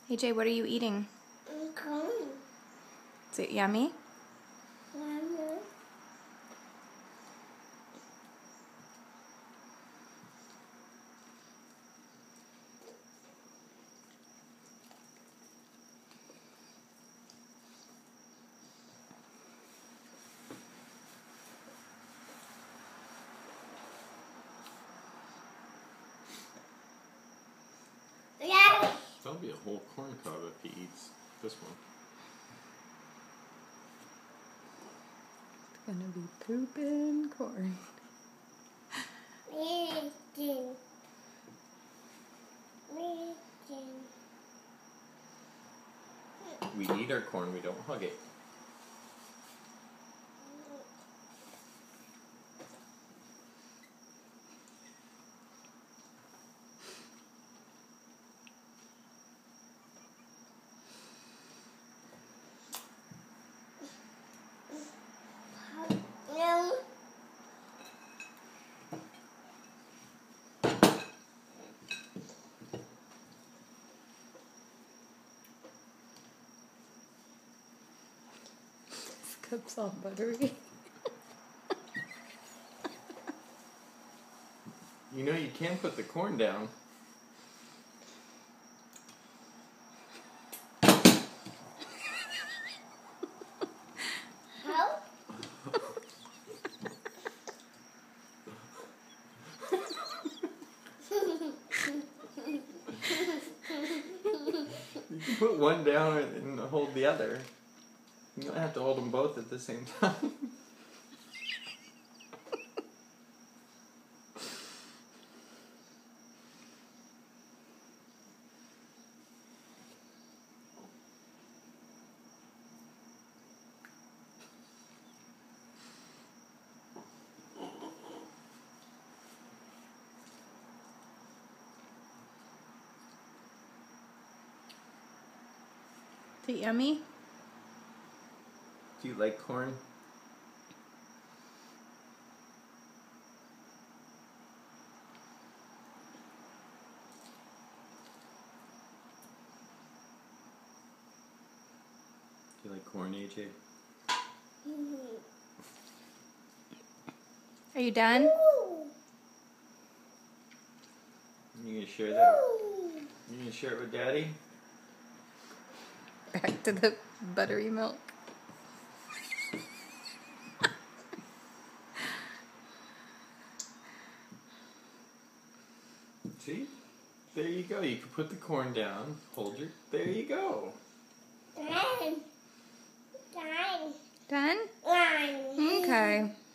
AJ, what are you eating? Corn. Is it yummy? Yummy. Yeah. That'll be a whole corn cob if he eats this one. It's gonna be pooping corn. Eating. We eat our corn, we don't hug it. No. This cup's all buttery. You know you can put the corn down. How? You can put one down and hold the other. You don't have to hold them both at the same time. Is it yummy? Do you like corn? Do you like corn, AJ? Are you done? You gonna share that? You gonna share it with Daddy? Back to the buttery milk. See? There you go. You can put the corn down. Hold your... There you go. Done. Done? Done. Okay.